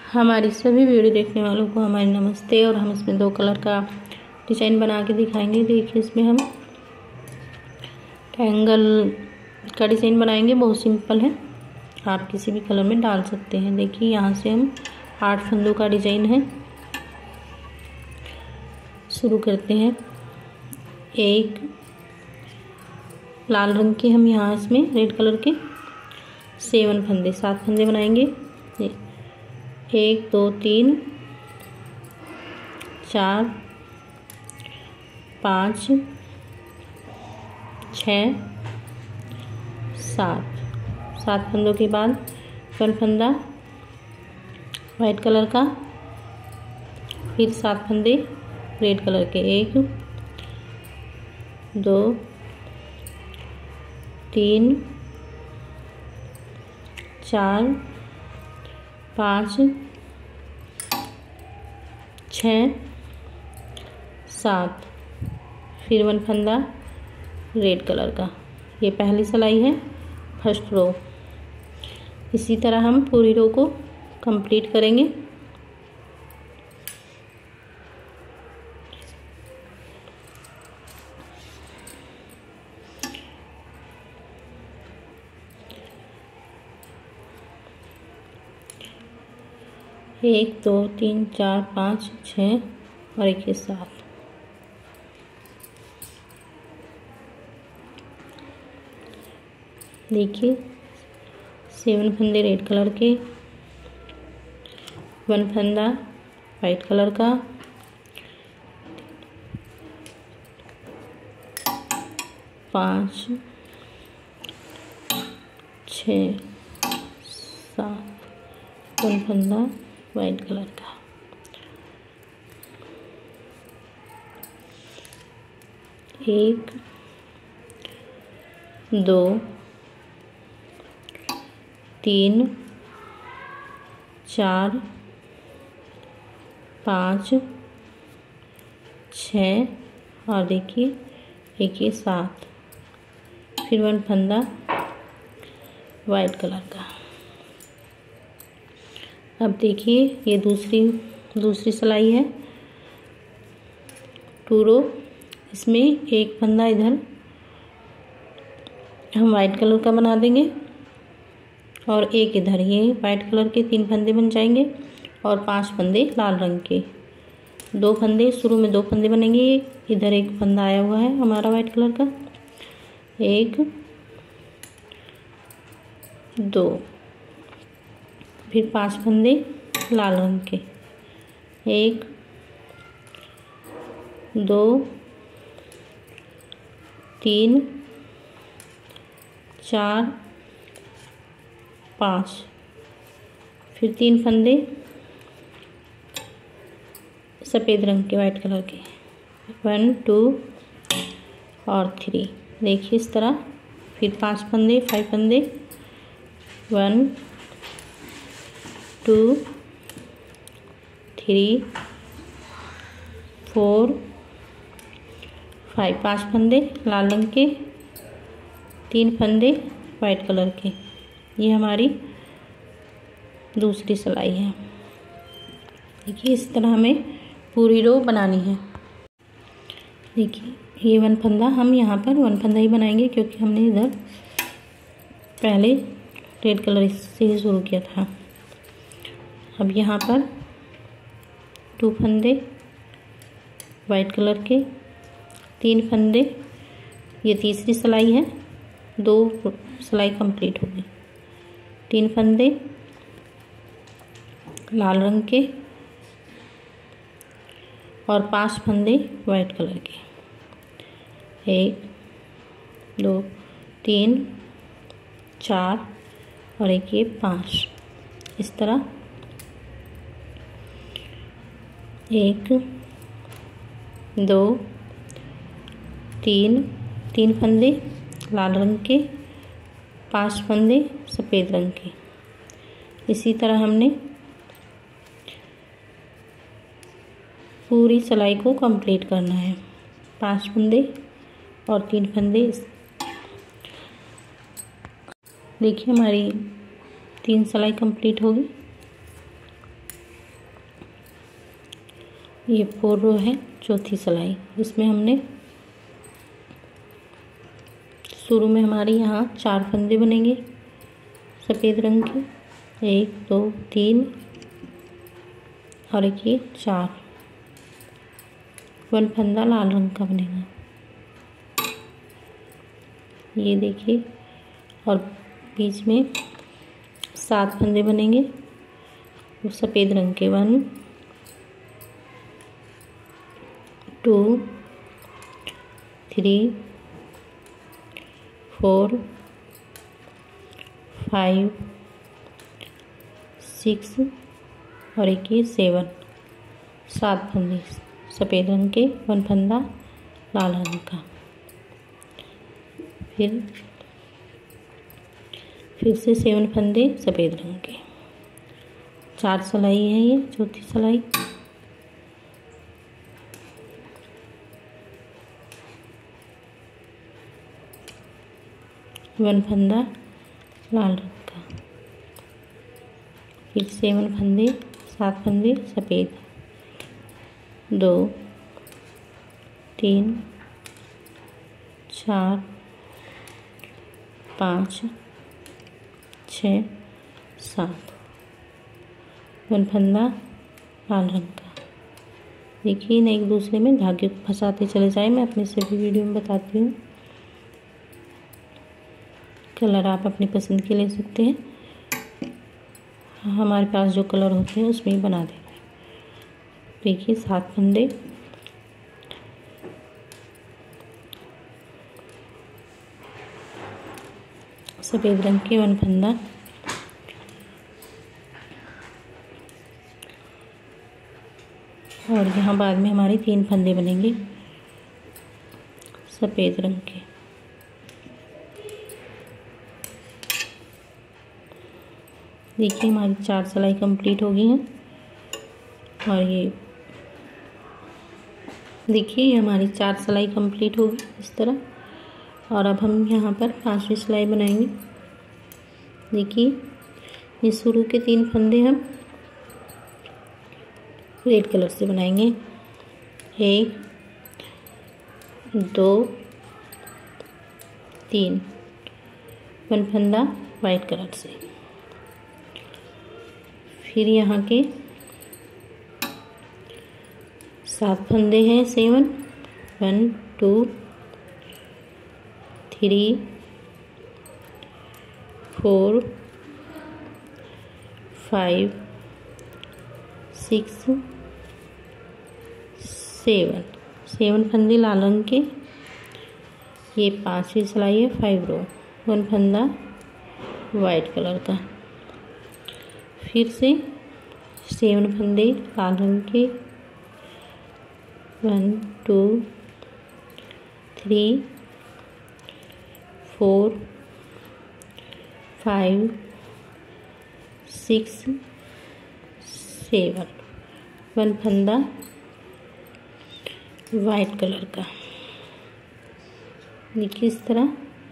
हमारी सभी वीडियो देखने वालों को हमारे नमस्ते। और हम इसमें 2 कलर का डिजाइन बना के दिखाएंगे। देखिए इसमें हम ट्रायंगल का डिजाइन बनाएंगे, बहुत सिंपल है, आप किसी भी कलर में डाल सकते हैं। देखिए यहाँ से हम 8 फंदों का डिजाइन है, शुरू करते हैं। एक लाल रंग के हम यहाँ इसमें रेड कलर के 7 फंदे 7 फंदे बनाएंगे। 1 2 3 4 5 6 7 फंदों के बाद 1 फंदा वाइट कलर का, फिर 7 फंदे रेड कलर के। 1 2 3 4 5 6 7, फिर 1 फंदा रेड कलर का। ये पहली सिलाई है, फर्स्ट रो। इसी तरह हम पूरी रो को कंप्लीट करेंगे। एक 2 3 4 5 6 और एक 7। देखिए 7 फंदे रेड कलर के, 1 फंदा वाइट कलर का, 5 6 7, 1 फंदा वाइट कलर का। 1 2 3 4 5 6 और देखिए एक 7, फिर 1 फंदा वाइट कलर का। अब देखिए ये दूसरी सिलाई है, 2 रो। इसमें एक फंदा इधर हम वाइट कलर का बना देंगे और एक इधर, ये वाइट कलर के 3 फंदे बन जाएंगे और 5 फंदे लाल रंग के। 2 फंदे शुरू में 2 फंदे बनेंगे, इधर एक फंदा आया हुआ है हमारा वाइट कलर का। 1 2, फिर 5 फंदे लाल रंग के। 1 2 3 4 5, फिर 3 फंदे सफ़ेद रंग के वाइट कलर के। 1 2 और 3। देखिए इस तरह, फिर 5 फंदे 5 फंदे 1 2 3 4 5, 5 फंदे लाल रंग के, 3 फंदे वाइट कलर के। ये हमारी दूसरी सिलाई है। देखिए इस तरह हमें पूरी रो बनानी है। देखिए ये 1 फंदा, हम यहाँ पर 1 फंदा ही बनाएंगे क्योंकि हमने इधर पहले रेड कलर से ही शुरू किया था। अब यहाँ पर 2 फंदे वाइट कलर के, 3 फंदे, ये तीसरी सिलाई है, 2 सिलाई कंप्लीट हो गई। 3 फंदे लाल रंग के और 5 फंदे वाइट कलर के। 1 2 3 4 और एक ये 5। इस तरह 1 2 3 फंदे लाल रंग के, 5 फंदे सफ़ेद रंग के। इसी तरह हमने पूरी सिलाई को कंप्लीट करना है। 5 फंदे और 3 फंदे। देखिए हमारी 3 सिलाई कंप्लीट होगी। ये 4 रो है, चौथी सिलाई। इसमें हमने शुरू में हमारे यहाँ 4 फंदे बनेंगे सफ़ेद रंग के, 1 2 3 और एक ये 4, 1 फंदा लाल रंग का बनेगा, ये देखिए। और बीच में 7 फंदे बनेंगे सफ़ेद रंग के, 1 2 3 4 5 6 और एक ये 7 फंदे सफ़ेद रंग के, 1 फंदा लाल रंग का। फिर से 7 फंदे सफ़ेद रंग के, 4 सिलाई है ये, चौथी सिलाई। वन फंदा लाल रंग का, फिर 7 फंदे, 7 फंदे सफ़ेद, 2 3 4 5 6 7, 1 फंदा लाल रंग का। देखिए ना, एक दूसरे में धागे को फंसाते चले जाए। मैं अपने से भी वीडियो में बताती हूँ। कलर आप अपनी पसंद के ले सकते हैं, हमारे पास जो कलर होते हैं उसमें ही बना देना है। देखिए 7 फंदे, सफ़ेद रंग के, 1 फंदा, और यहाँ बाद में हमारे 3 फंदे बनेंगे सफ़ेद रंग के। देखिए हमारी 4 सिलाई कंप्लीट हो गई हैं। और ये देखिए, ये हमारी 4 सिलाई कंप्लीट होगी इस तरह। और अब हम यहाँ पर 5वीं सिलाई बनाएंगे। देखिए, ये शुरू के 3 फंदे हम रेड कलर से बनाएंगे, 1 2 3, 1 फंदा वाइट कलर से। फिर यहाँ के 7 फंदे हैं, 7 1 2 3 4 5 6 7 फंदे लाल रंग के। ये 5वीं सिलाई है, 5 रो, 1 फंदा वाइट कलर का। फिर से 7 फंदे लाल रंग के, 1 2 3 4 5 6 7, 1 फंदा वाइट कलर का। देखिए इस तरह।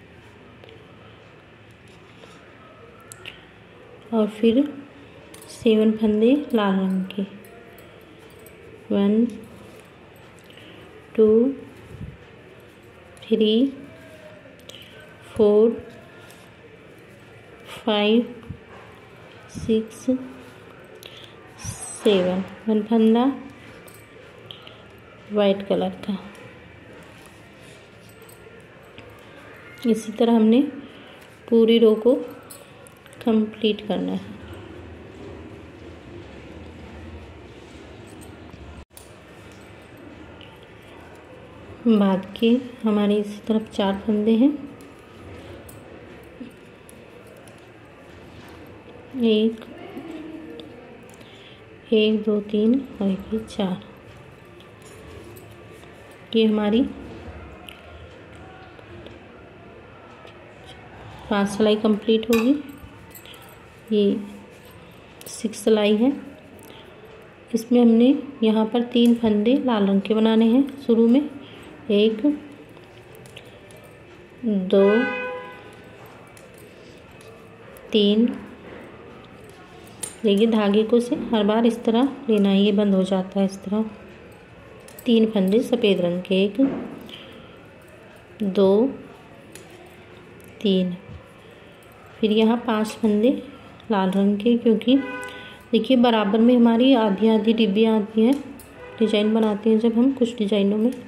और फिर 7 फंदे लाल रंग के, 1 2 3 4 5 6 7, 1 फंदा वाइट कलर का। इसी तरह हमने पूरी रो को कंप्लीट करना है। बाद के हमारे इसी तरफ 4 फंदे हैं, 1 2 3 और 1 4। ये हमारी 5 सिलाई कंप्लीट होगी। ये 6 सिलाई है। इसमें हमने यहाँ पर 3 फंदे लाल रंग के बनाने हैं शुरू में, 1 2 3। देखिए धागे को से हर बार इस तरह लेना है, ये बंद हो जाता है इस तरह। 3 फंदे सफ़ेद रंग के, 1 2 3। फिर यहाँ 5 फंदे लाल रंग के, क्योंकि देखिए बराबर में हमारी आधी आधी डिब्बियाँ आती हैं, डिजाइन बनाते हैं जब हम कुछ डिजाइनों में।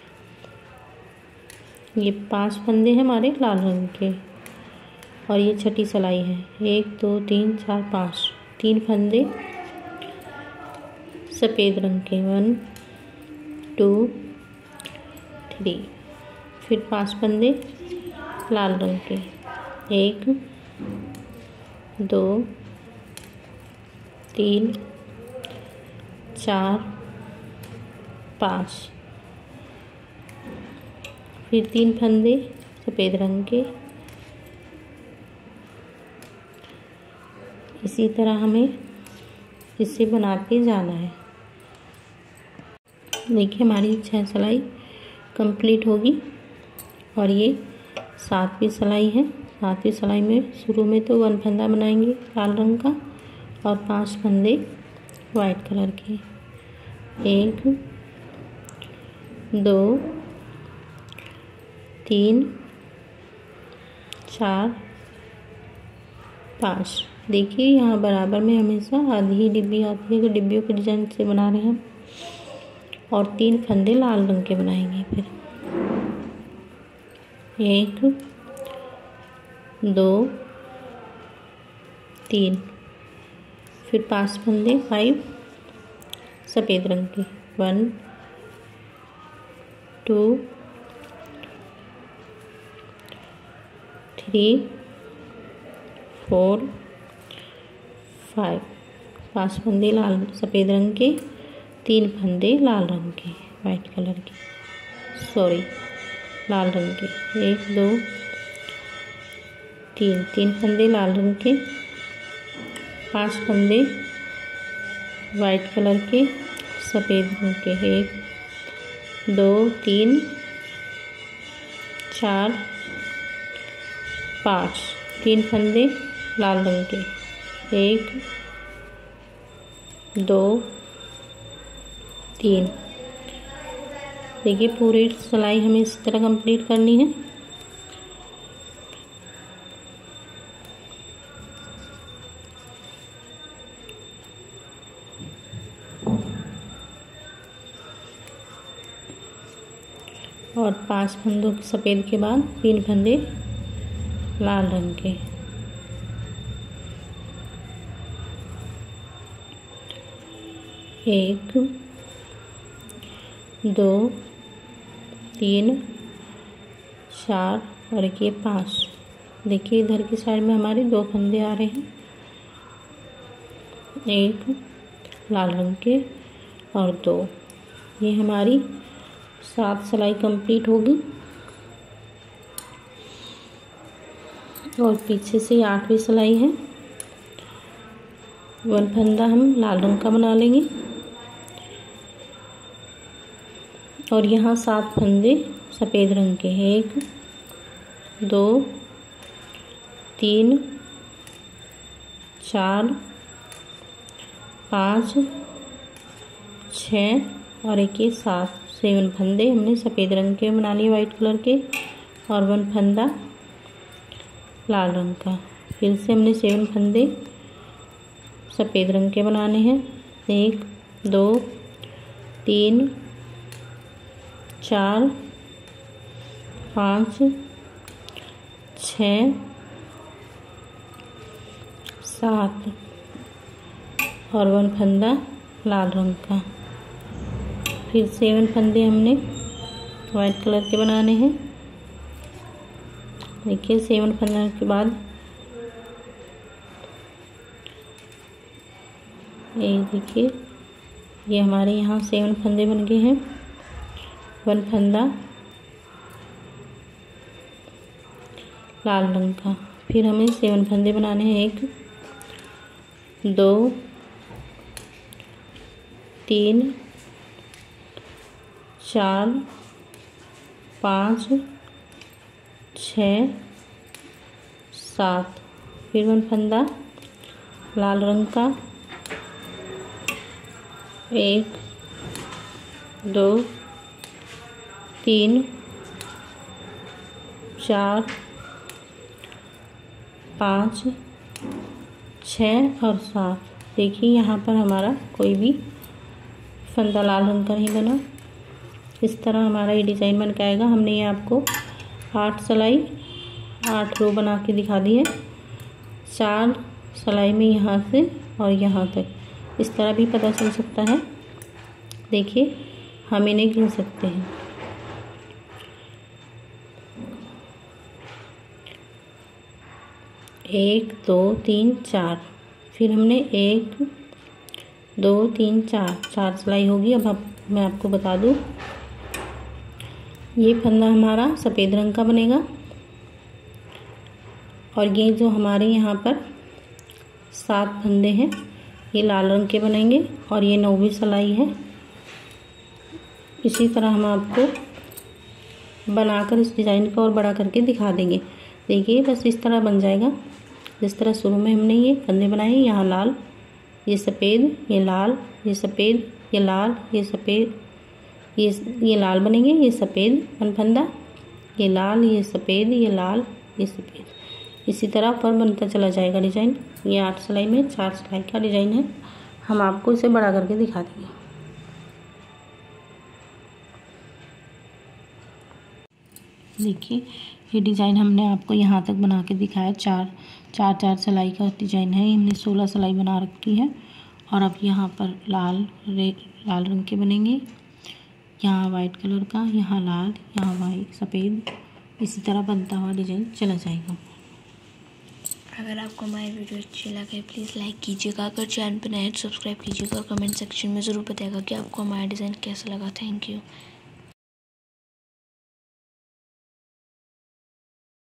ये 5 फंदे हैं हमारे लाल रंग के और ये छठी सिलाई है। 1 2 3 4 5, 3 फंदे सफ़ेद रंग के, 1 2 3। फिर 5 फंदे लाल रंग के, 1 2 3 4 5। फिर 3 फंदे सफ़ेद रंग के। इसी तरह हमें इसे बनाते जाना है। देखिए हमारी 6 सिलाई कंप्लीट होगी और ये 7वीं सिलाई है। 7वीं सिलाई में शुरू में तो 1 फंदा बनाएंगे लाल रंग का और 5 फंदे वाइट कलर के। 1 2 3 4 5। देखिए यहाँ बराबर में हमेशा आधी ही डिब्बी आती है, तो डिब्बियों के डिजाइन से बना रहे हैं हम। और 3 फंदे लाल रंग के बनाएंगे। फिर 1 2 3। फिर 5 फंदे 5 सफ़ेद रंग के, 1 2 3 4 5। 5 फंदे लाल सफ़ेद रंग के, 3 फंदे लाल रंग के, वाइट कलर के, सॉरी लाल रंग के। 1 2 3, 3 फंदे लाल रंग के, 5 फंदे वाइट कलर के सफ़ेद रंग के। 1 2 3 4 5, 3 फंदे लाल रंग के। 1 2 3। देखिए पूरी सिलाई हमें इस तरह कंप्लीट करनी है। और 5 फंदों सफ़ेद के बाद 3 फंदे लाल रंग के। 1 2 3 4 और ये 5। देखिए इधर की साइड में हमारे 2 फंदे आ रहे हैं, 1 लाल रंग के और 2। ये हमारी 7 सिलाई कंप्लीट होगी। और पीछे से 8वीं सिलाई है। 1 फंदा हम लाल रंग का बना लेंगे और यहाँ 7 फंदे सफ़ेद रंग के हैं। 1 2 3 4 5 6 और एक 7 फंदे हमने सफ़ेद रंग के बना लिए, वाइट कलर के, और 1 फंदा लाल रंग का। फिर से हमने 7 फंदे सफ़ेद रंग के बनाने हैं। 1 2 3 4 5 6 7 और 1 फंदा लाल रंग का। फिर 7 फंदे हमने वाइट कलर के बनाने हैं। देखिए 7 फंदे के बाद ये देखिए ये हमारे यहाँ 7 फंदे बन गए हैं। 1 फंदा लाल रंग का। फिर हमें 7 फंदे बनाने हैं। 1 2 3 4 5 6 7। फिर 1 फंदा लाल रंग का। 1 2 3 4 5 6 और 7। देखिए यहाँ पर हमारा कोई भी फंदा लाल रंग का नहीं बना। इस तरह हमारा ये डिज़ाइन बन के आएगा। हमने ये आपको 8 सिलाई 8 रो बना के दिखा दी है। 4 सिलाई में यहाँ से और यहाँ तक इस तरह भी पता चल सकता है। देखिए हम इन्हें गिन सकते हैं। एक 2 3 4, फिर हमने 1 2 3 4 सिलाई होगी। अब मैं आपको बता दूँ, ये फंदा हमारा सफ़ेद रंग का बनेगा और ये जो हमारे यहाँ पर 7 फंदे हैं ये लाल रंग के बनेंगे और ये 9वीं सिलाई है। इसी तरह हम आपको बनाकर इस डिज़ाइन को और बड़ा करके दिखा देंगे। देखिए बस इस तरह बन जाएगा जिस तरह शुरू में हमने ये फंदे बनाए। यहाँ लाल, ये सफ़ेद, ये लाल, ये सफ़ेद, ये लाल, ये सफ़ेद, ये लाल बनेंगे, ये सफ़ेद फंदा, ये लाल, ये सफ़ेद, ये लाल, ये सफ़ेद। इसी तरह पर बनता चला जाएगा डिज़ाइन। ये 8 सिलाई में 4 सिलाई का डिज़ाइन है। हम आपको इसे बड़ा करके दिखा देंगे। देखिए ये डिज़ाइन हमने आपको यहाँ तक बना के दिखाया। 4 सिलाई का डिज़ाइन है। हमने 16 सिलाई बना रखी है और अब यहाँ पर लाल रंग के बनेंगे, यहाँ वाइट कलर का, यहाँ लाल, यहाँ वाइट सफ़ेद। इसी तरह बनता हुआ डिज़ाइन चला जाएगा। अगर आपको हमारी वीडियो अच्छी लगे प्लीज़ लाइक कीजिएगा। अगर चैनल पर नए तो सब्सक्राइब कीजिएगा। कमेंट सेक्शन में ज़रूर बताइएगा कि आपको हमारा डिज़ाइन कैसा लगा। Thank you.